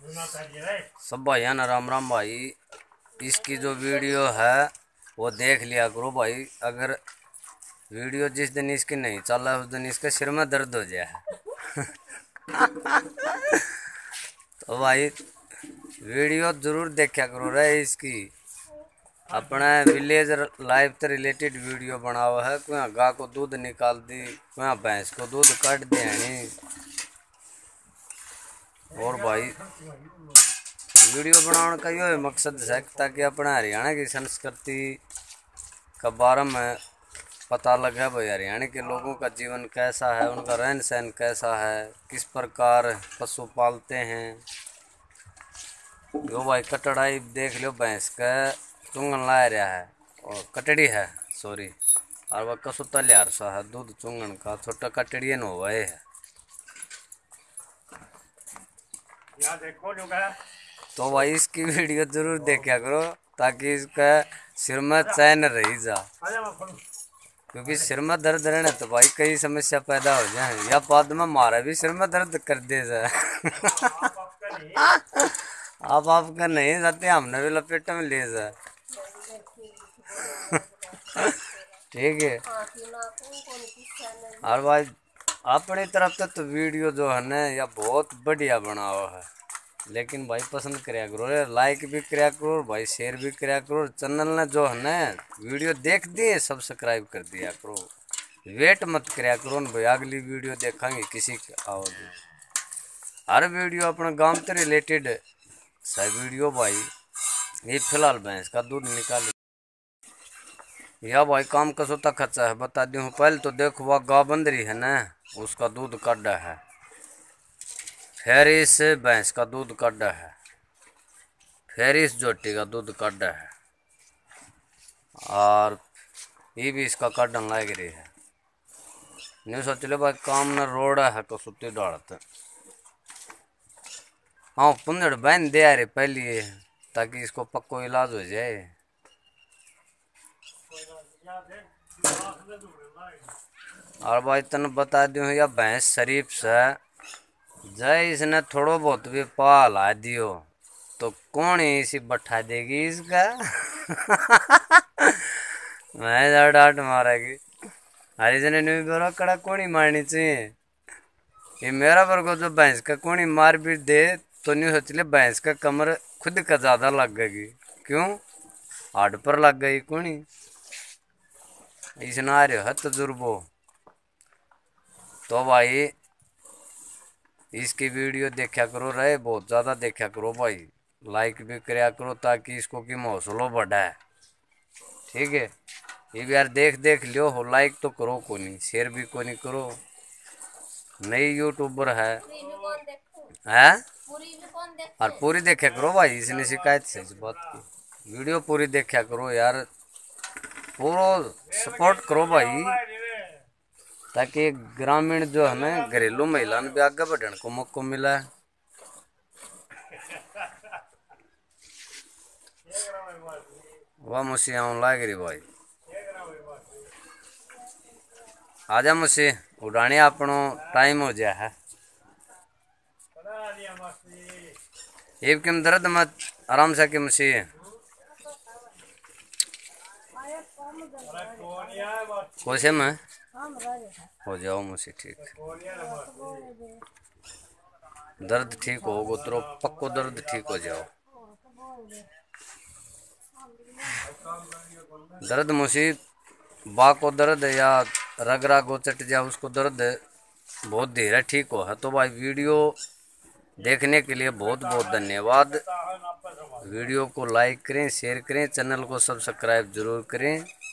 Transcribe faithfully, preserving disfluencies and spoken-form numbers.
सब भाइयों ना राम राम भाई। इसकी जो वीडियो है वो देख लिया करो भाई। अगर वीडियो जिस दिन इसकी नहीं चल रहा उस दिन इसके सिर में दर्द हो जाए। तो भाई वीडियो जरूर देखा करो रे इसकी। अपने विलेज लाइफ से रिलेटेड वीडियो बना हुआ है। कोई गाय को दूध निकाल दी, कोई भैंस को दूध काट दिया। और भाई वीडियो बनाने का यो मकसद है ताकि अपना हरियाणा की संस्कृति का बारे में पता लगे भाई। हरियाणा के लोगों का जीवन कैसा है, उनका रहन सहन कैसा है, किस प्रकार पशु पालते हैं। यो भाई कटड़ाई देख लो, भैंस का चुंगन ला रहा है और कटड़ी है सॉरी, और वह कसु तलियार सा है दूध चुंगन का। छोटा कटड़ियन हो गए है। देखो तो भाई इसकी वीडियो जरूर देखा करो ताकि इसका सिर में चैन रही जा। क्योंकि सिर में दर्द रहने तो भाई कई समस्या पैदा हो जाए, या बाद में मारा भी सिर में दर्द कर दे जाए। आप आपका नहीं जाते, हमने भी लपेट में ले जाए। ठीक है। और भाई अपनी तरफ से तो वीडियो जो है ना या बहुत बढ़िया बना हुआ है, लेकिन भाई पसंद कराया करो, लाइक भी कराया करो भाई, शेयर भी कराया करो। चैनल ने जो है ना वीडियो देख दिए सब्सक्राइब कर दिया करो, वेट मत कराया करो भाई अगली वीडियो देखेंगे किसी आओ। हर वीडियो अपने गांव से रिलेटेड है वीडियो भाई। ये फिलहाल भैंस का दूध निकाल या भाई काम कसो तक खर्चा है बता दी हूँ। पहले तो देखो वह गाय बंद रही है ना, उसका दूध काटा है, फिर इस भैंस का दूध काटा है, फिर इस जोटी का दूध काटा है, और ये भी इसका काटन लग रही है। नहीं सोच लो भाई काम न रोड़ा है तो सुती डालते। हाँ पुंजड़ बहन दे आ रही पहले ताकि इसको पक्को इलाज हो जाए। और भाई तन बता दूं या भैंस शरीफ से जय इसने थोड़ो बहुत भी पाल आ दियो तो कौन ही इसी बैठा देगी इसका। मैं डांट मारेगी हरिजन ने भी कड़ा कौन मारनी चाहिए। ये मेरा वर्गो जो भैंस का कौन मार भी दे तो नहीं सोच ले भैंस का कमर खुद का ज्यादा लग गई। क्यों हार्ड पर लग गई कौन इसने आ रहे है तजुर्बो। तो भाई इसकी वीडियो देखा करो रहे, बहुत ज़्यादा देखा करो भाई, लाइक भी कराया करो ताकि इसको की हौसलों बढ़ा है। ठीक है। ये भी यार देख देख लियो हो, लाइक तो करो को नहीं, शेयर भी को नहीं करो। नई यूट्यूबर है हैं और पूरी देखा करो भाई, इसने शिकायत से इस बात की। वीडियो पूरी देखा करो यार, पूरा सपोर्ट करो भाई ताकि ग्रामीण जो है ना घरेलू महिला ने भी आगे बढ़ने को मौका मिला है। वाह मुझे आने लग रही भाई, आजा मुझे उड़ाने अपनो टाइम हो जाए है। एक किम दर्द मत आराम से कि मुझे कोसे में हो जाओ मुझे ठीक। दर्द ठीक होगा तो पक्को दर्द ठीक हो जाओ। दर्द मुझे बा को दर्द या रग राग हो चट जाए उसको दर्द बहुत धीरे ठीक हो है। तो भाई वीडियो देखने के लिए बहुत बहुत धन्यवाद। वीडियो को लाइक करें, शेयर करें, चैनल को सब्सक्राइब जरूर करें।